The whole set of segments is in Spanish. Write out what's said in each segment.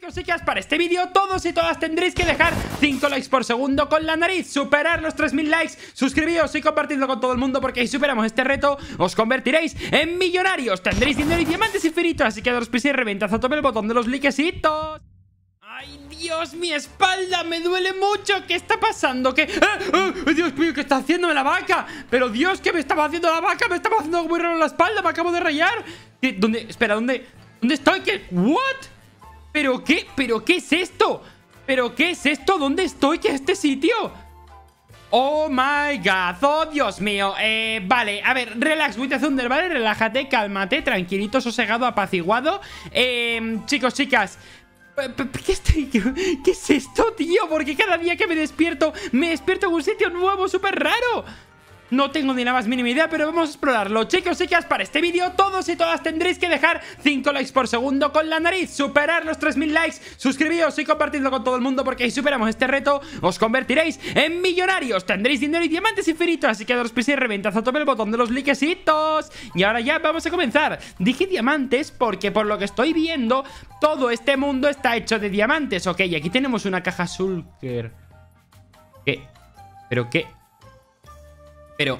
Chicos, chicas, para este vídeo todos y todas tendréis que dejar 5 likes por segundo con la nariz, superar los 3000 likes, suscribíos y compartidlo con todo el mundo, porque si superamos este reto os convertiréis en millonarios, tendréis dinero y diamantes infinitos, así que daros prisa y reventad a tope el botón de los likecitos. ¡Ay, Dios! ¡Mi espalda! ¡Me duele mucho! ¿Qué está pasando? ¿Qué? ¡Dios mío! ¿Qué está haciéndome la vaca? Pero Dios, ¿qué me estaba haciendo la vaca? Me estaba haciendo algo muy raro en la espalda. Me acabo de rayar. ¿Dónde? Espera, ¿dónde estoy? ¿Qué? ¿What? ¿Pero qué? ¿Pero qué es esto? ¿Pero qué es esto? ¿Dónde estoy? ¿Qué es este sitio? Oh my god, oh Dios mío. Vale, a ver, relax, Wither Thunder, ¿vale? Relájate, cálmate, tranquilito, sosegado, apaciguado. Chicos, chicas, ¿qué es esto, tío? Porque cada día que me despierto en un sitio nuevo, súper raro. No tengo ni la más mínima idea, pero vamos a explorarlo. Chicos, chicas, para este vídeo todos y todas tendréis que dejar 5 likes por segundo con la nariz, superar los 3000 likes, suscribíos y compartidlo con todo el mundo, porque si superamos este reto os convertiréis en millonarios, tendréis dinero y diamantes infinitos, así que daros prisa y reventad a tope el botón de los likecitos. Y ahora ya vamos a comenzar. Dije diamantes porque por lo que estoy viendo todo este mundo está hecho de diamantes. Ok, aquí tenemos una caja Shulker. ¿Qué? ¿Pero qué? Pero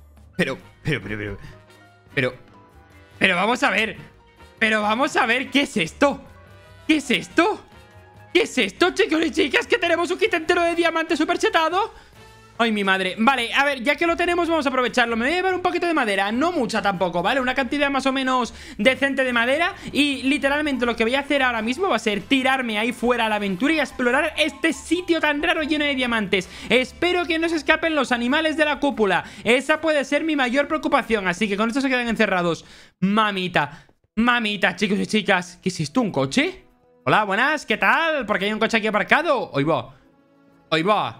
vamos a ver. Pero vamos a ver, ¿qué es esto? ¿Qué es esto? ¿Qué es esto, chicos y chicas? ¿Que tenemos un kit entero de diamantes super chetado? ¡Ay, mi madre! Vale, a ver, ya que lo tenemos vamos a aprovecharlo. Me voy a llevar un poquito de madera, no mucha tampoco, ¿vale? Una cantidad más o menos decente de madera. Y literalmente lo que voy a hacer ahora mismo va a ser tirarme ahí fuera a la aventura y a explorar este sitio tan raro lleno de diamantes. Espero que no se escapen los animales de la cúpula. Esa puede ser mi mayor preocupación, así que con esto se quedan encerrados. Mamita, mamita, chicos y chicas. ¿Qué es esto? ¿Un coche? Hola, buenas, ¿qué tal? Porque hay un coche aquí aparcado. Hoy va. Hoy va.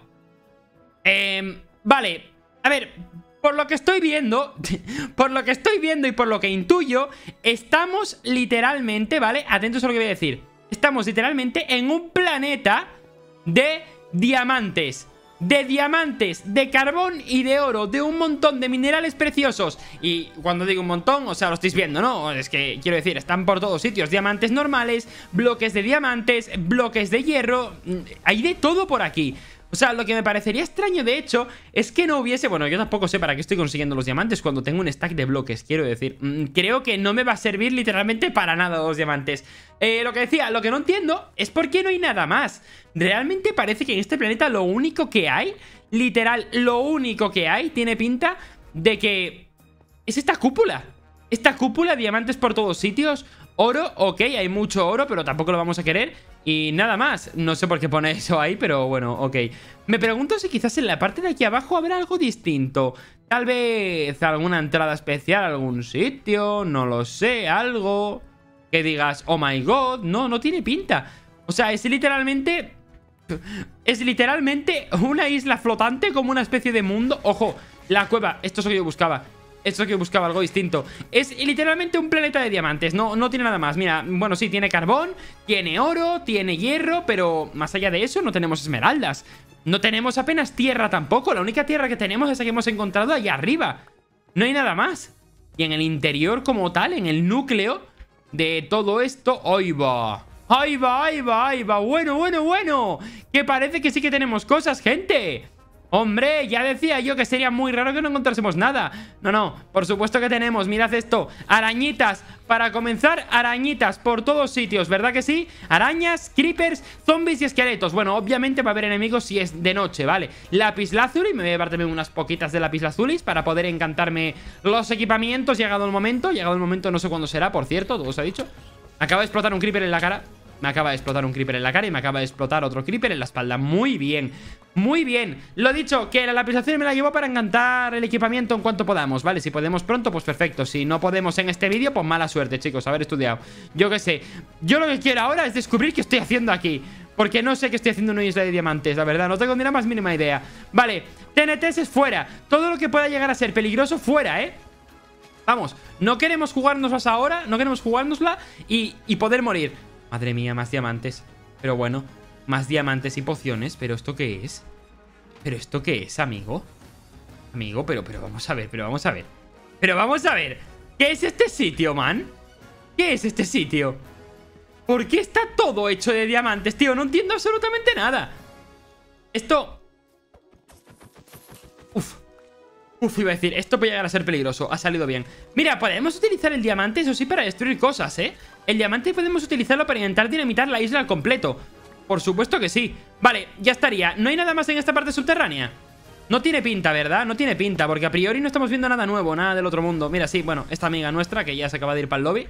Vale, a ver, por lo que estoy viendo y por lo que intuyo, estamos literalmente, ¿vale? Atentos a lo que voy a decir. Estamos literalmente en un planeta de diamantes. De carbón y de oro, de un montón de minerales preciosos. Y cuando digo un montón, o sea, lo estáis viendo, ¿no? Es que, quiero decir, están por todos sitios. Diamantes normales, bloques de diamantes, bloques de hierro. Hay de todo por aquí. O sea, lo que me parecería extraño, de hecho, es que no hubiese... Bueno, yo tampoco sé para qué estoy consiguiendo los diamantes cuando tengo un stack de bloques, quiero decir. Creo que no me va a servir literalmente para nada los diamantes. Lo que decía, lo que no entiendo es por qué no hay nada más. Realmente parece que en este planeta lo único que hay, literal, lo único que hay, tiene pinta de que es esta cúpula. Esta cúpula, diamantes por todos sitios. Oro, ok, hay mucho oro, pero tampoco lo vamos a querer. Y nada más, no sé por qué pone eso ahí, pero bueno, ok. Me pregunto si quizás en la parte de aquí abajo habrá algo distinto. Tal vez alguna entrada especial a algún sitio, no lo sé, algo que digas, oh my god. No, no tiene pinta. O sea, es literalmente una isla flotante, como una especie de mundo. Ojo, la cueva, esto es lo que yo buscaba. Esto es lo que buscaba, algo distinto. Es literalmente un planeta de diamantes, no tiene nada más. Mira, bueno, sí, tiene carbón, tiene oro, tiene hierro, pero más allá de eso no tenemos esmeraldas. No tenemos apenas tierra tampoco. La única tierra que tenemos es la que hemos encontrado allá arriba. No hay nada más. Y en el interior como tal, en el núcleo de todo esto, ¡ahí va! ¡Ahí va, ahí va, ahí va! Bueno, que parece que sí que tenemos cosas, gente. Hombre, ya decía yo que sería muy raro que no encontrásemos nada. No, por supuesto que tenemos. Mirad esto, arañitas. Para comenzar, arañitas por todos sitios, ¿verdad que sí? Arañas, creepers, zombies y esqueletos. Bueno, obviamente va a haber enemigos si es de noche, ¿vale? Lapislázuli, me voy a llevar también unas poquitas de lapislazulis para poder encantarme los equipamientos. Llegado el momento, no sé cuándo será, por cierto, todo os ha dicho. Acaba de explotar un creeper en la cara. Me acaba de explotar un creeper en la cara y me acaba de explotar otro creeper en la espalda. Muy bien, muy bien. Lo dicho, que la lapislación me la llevo para encantar el equipamiento en cuanto podamos, ¿vale? Si podemos pronto, pues perfecto. Si no podemos en este vídeo, pues mala suerte, chicos, haber estudiado. Yo qué sé. Yo lo que quiero ahora es descubrir qué estoy haciendo aquí, porque no sé qué estoy haciendo en una isla de diamantes, la verdad. No tengo ni la más mínima idea. Vale, TNTs es fuera. Todo lo que pueda llegar a ser peligroso, fuera, ¿eh? Vamos, no queremos jugárnoslas ahora. No queremos jugárnosla y poder morir. Madre mía, más diamantes. Pero bueno, más diamantes y pociones. ¿Pero esto qué es? ¿Pero esto qué es, amigo? Amigo, pero vamos a ver, vamos a ver. ¿Qué es este sitio, man? ¿Qué es este sitio? ¿Por qué está todo hecho de diamantes, tío? No entiendo absolutamente nada. Esto... Iba a decir, esto puede llegar a ser peligroso. Ha salido bien. Mira, podemos utilizar el diamante, eso sí, para destruir cosas, ¿eh? El diamante podemos utilizarlo para intentar dinamitar la isla al completo. Por supuesto que sí. Vale, ya estaría. ¿No hay nada más en esta parte subterránea? No tiene pinta, ¿verdad? No tiene pinta, porque a priori no estamos viendo nada nuevo, nada del otro mundo. Mira, sí, bueno, esta amiga nuestra, que ya se acaba de ir para el lobby.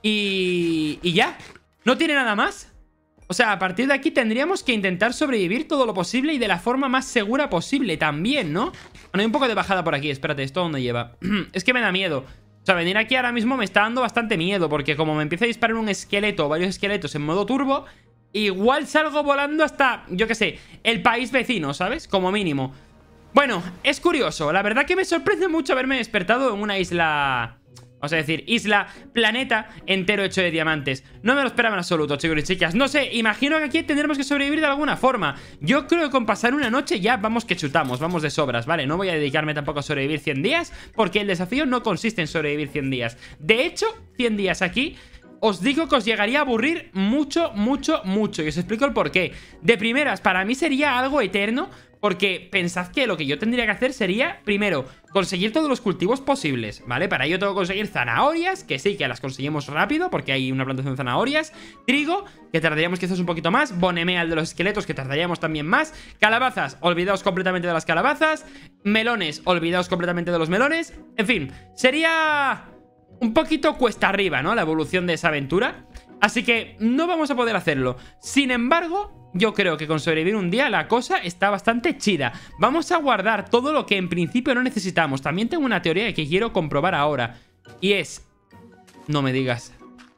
Y ya. ¿No tiene nada más? O sea, a partir de aquí tendríamos que intentar sobrevivir todo lo posible y de la forma más segura posible también, ¿no? Bueno, hay un poco de bajada por aquí. Espérate, ¿esto dónde lleva? Es que me da miedo. O sea, venir aquí ahora mismo me está dando bastante miedo, porque como me empieza a disparar un esqueleto o varios esqueletos en modo turbo, igual salgo volando hasta, yo qué sé, el país vecino, ¿sabes? Como mínimo. Bueno, es curioso. La verdad que me sorprende mucho haberme despertado en una isla... Vamos a decir, isla, planeta entero hecho de diamantes. No me lo esperaba en absoluto, chicos y chicas. No sé, imagino que aquí tendremos que sobrevivir de alguna forma. Yo creo que con pasar una noche ya vamos que chutamos, vamos de sobras, ¿vale? No voy a dedicarme tampoco a sobrevivir 100 días, porque el desafío no consiste en sobrevivir 100 días. De hecho, 100 días aquí... Os digo que os llegaría a aburrir mucho, mucho, mucho. Y os explico el porqué. De primeras, para mí sería algo eterno, porque pensad que lo que yo tendría que hacer sería, primero, conseguir todos los cultivos posibles, ¿vale? Para ello tengo que conseguir zanahorias, que sí, que las conseguimos rápido, porque hay una plantación de zanahorias. Trigo, que tardaríamos quizás un poquito más. Bonemea, el de los esqueletos, que tardaríamos también más. Calabazas, olvidaos completamente de las calabazas. Melones, olvidaos completamente de los melones. En fin, sería... un poquito cuesta arriba, ¿no? La evolución de esa aventura. Así que no vamos a poder hacerlo. Sin embargo, yo creo que con sobrevivir un día la cosa está bastante chida. Vamos a guardar todo lo que en principio no necesitamos. También tengo una teoría que quiero comprobar ahora. Y es... No me digas.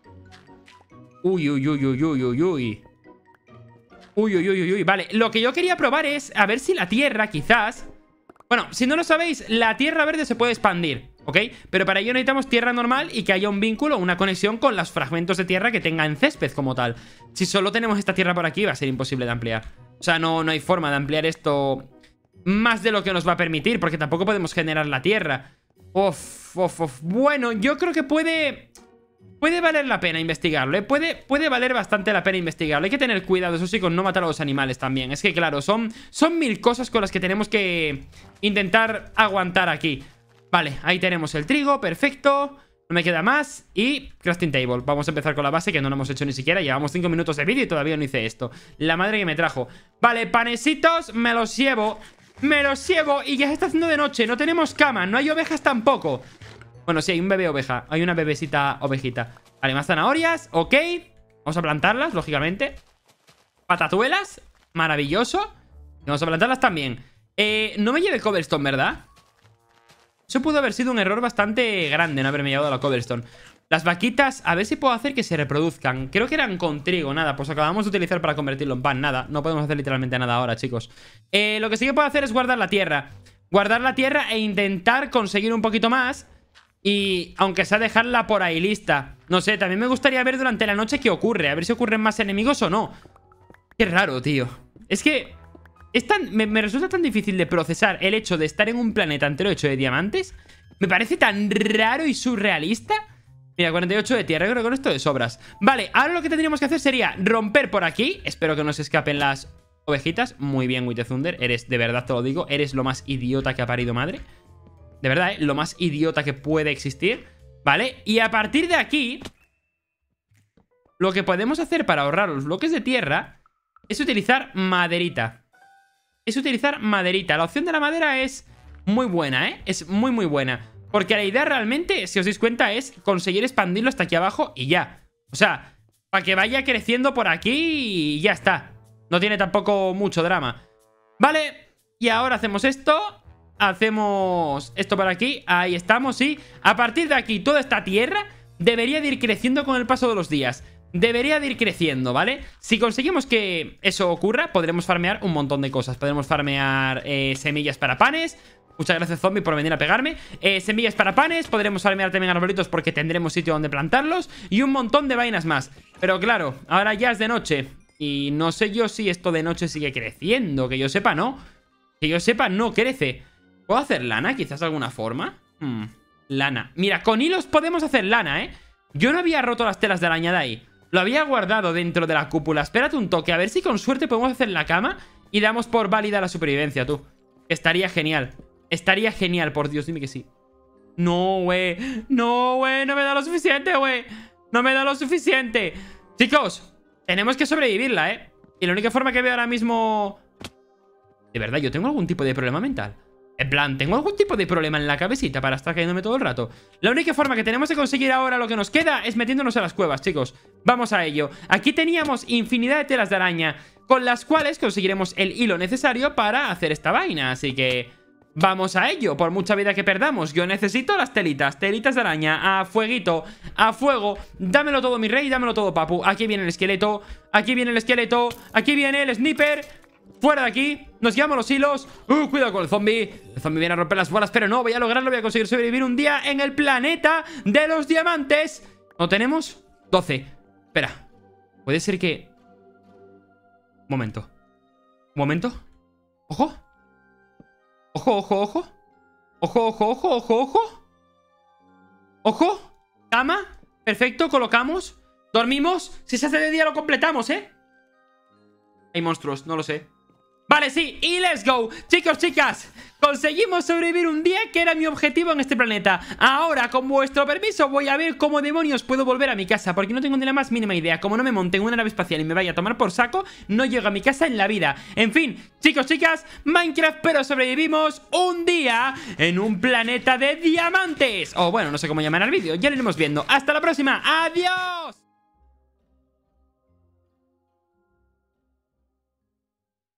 Uy, uy, uy, uy, uy, uy, uy. Uy, uy, uy, uy, uy. Vale, lo que yo quería probar es a ver si la tierra, quizás... Bueno, si no lo sabéis, la tierra verde se puede expandir, ¿ok? Pero para ello necesitamos tierra normal y que haya un vínculo, una conexión con los fragmentos de tierra que tengan césped como tal. Si solo tenemos esta tierra por aquí va a ser imposible de ampliar. O sea, no hay forma de ampliar esto más de lo que nos va a permitir, porque tampoco podemos generar la tierra. Bueno, yo creo que puede valer la pena investigarlo, ¿eh? Puede valer bastante la pena investigarlo. Hay que tener cuidado, eso sí, con no matar a los animales también. Es que, claro, son mil cosas con las que tenemos que intentar aguantar aquí. Vale, ahí tenemos el trigo, perfecto. No me queda más. Y crafting table. Vamos a empezar con la base, que no lo hemos hecho ni siquiera. Llevamos 5 minutos de vídeo y todavía no hice esto. La madre que me trajo. Vale, panecitos, me los llevo. Me los llevo y ya se está haciendo de noche. No tenemos cama, no hay ovejas tampoco. Bueno, sí, hay un bebé oveja. Hay una bebecita ovejita. Vale, más zanahorias, ok. Vamos a plantarlas, lógicamente. Patatuelas, maravilloso. Y vamos a plantarlas también. No me lleve cobblestone, ¿verdad? Eso pudo haber sido un error bastante grande, no haberme llevado la cobblestone. Las vaquitas, a ver si puedo hacer que se reproduzcan. Creo que eran con trigo, nada. Pues acabamos de utilizar para convertirlo en pan, nada. No podemos hacer literalmente nada ahora, chicos. Lo que sí que puedo hacer es guardar la tierra. Guardar la tierra e intentar conseguir un poquito más. Y aunque sea dejarla por ahí lista. No sé, también me gustaría ver durante la noche qué ocurre. A ver si ocurren más enemigos o no. Qué raro, tío. Es que me resulta tan difícil de procesar el hecho de estar en un planeta entero hecho de diamantes. Me parece tan raro y surrealista. Mira, 48 de tierra, yo creo que con esto de sobras. Vale, ahora lo que tendríamos que hacer sería romper por aquí. Espero que no se escapen las ovejitas. Muy bien, With the Thunder, eres, de verdad te lo digo, eres lo más idiota que ha parido madre. De verdad, lo más idiota que puede existir. ¿Vale? Y a partir de aquí, lo que podemos hacer para ahorrar los bloques de tierra es utilizar maderita. La opción de la madera es muy buena, ¿eh? Es muy, muy buena. Porque la idea realmente, si os dais cuenta, es conseguir expandirlo hasta aquí abajo y ya. O sea, para que vaya creciendo por aquí y ya está. No tiene tampoco mucho drama. Vale, y ahora hacemos esto. Hacemos esto por aquí. Ahí estamos, sí. A partir de aquí, toda esta tierra debería de ir creciendo con el paso de los días. Debería de ir creciendo, ¿vale? Si conseguimos que eso ocurra, podremos farmear un montón de cosas. Podremos farmear semillas para panes. Muchas gracias, zombie, por venir a pegarme. Semillas para panes. Podremos farmear también arbolitos porque tendremos sitio donde plantarlos. Y un montón de vainas más. Pero claro, ahora ya es de noche. Y no sé yo si esto de noche sigue creciendo. Que yo sepa, no. Que yo sepa, no crece. ¿Puedo hacer lana? Quizás de alguna forma. Lana. Mira, con hilos podemos hacer lana, ¿eh? Yo no había roto las telas de araña de ahí. Lo había guardado dentro de la cúpula. Espérate un toque, a ver si con suerte podemos hacer la cama y damos por válida la supervivencia, tú. Estaría genial. Estaría genial, por Dios, dime que sí. No, güey. No, güey, no me da lo suficiente, güey. No me da lo suficiente. Chicos, tenemos que sobrevivirla, ¿eh? Y la única forma que veo ahora mismo... De verdad, yo tengo algún tipo de problema mental. En plan, tengo algún tipo de problema en la cabecita para estar cayéndome todo el rato. La única forma que tenemos de conseguir ahora lo que nos queda es metiéndonos a las cuevas, chicos. Vamos a ello. Aquí teníamos infinidad de telas de araña, con las cuales conseguiremos el hilo necesario para hacer esta vaina. Así que vamos a ello, por mucha vida que perdamos. Yo necesito las telitas, telitas de araña. A fueguito, a fuego. Dámelo todo, mi rey, dámelo todo, papu. Aquí viene el esqueleto, aquí viene el esqueleto, aquí viene el sniper. Fuera de aquí, nos llevamos los hilos. Cuidado con el zombie. El zombie viene a romper las bolas, pero no, voy a lograrlo. Voy a conseguir sobrevivir un día en el planeta de los diamantes. ¿No tenemos? 12. Espera, puede ser que... Un momento. Un momento. Ojo. Ojo, ojo, ojo. Ojo, ojo, ojo, ojo, ojo. Ojo. Cama. Perfecto, colocamos. Dormimos. Si se hace de día lo completamos, ¿eh? Hay monstruos, no lo sé. Vale, sí, y let's go. Chicos, chicas, conseguimos sobrevivir un día, que era mi objetivo en este planeta. Ahora, con vuestro permiso, voy a ver cómo demonios puedo volver a mi casa, porque no tengo ni la más mínima idea. Como no me monte en una nave espacial y me vaya a tomar por saco, no llego a mi casa en la vida. En fin, chicos, chicas, Minecraft, pero sobrevivimos un día en un planeta de diamantes. O bueno, no sé cómo llamar al vídeo, ya lo iremos viendo. Hasta la próxima, adiós.